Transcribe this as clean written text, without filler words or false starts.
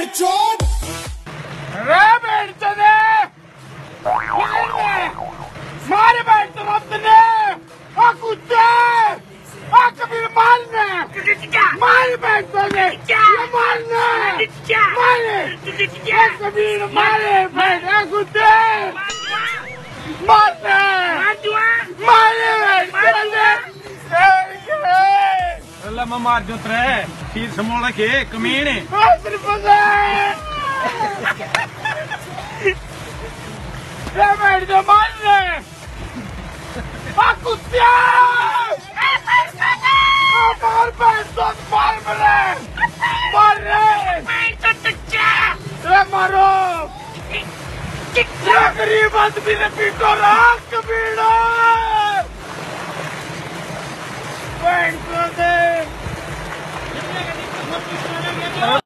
चोट मारे बैठ अपने कुत्ते कबीर मारने मारे बैठ मारने मारे कबीर मारे बैठ कुत्ते मारने मारे अल्लाह मैं मार दो त्रै खीर समोला के कमीने बैठ दो मारने कुत्तिया मार बैठ मार मार मारो गरीब आदमी ने पीटो रात कबीड़ा बैठ दे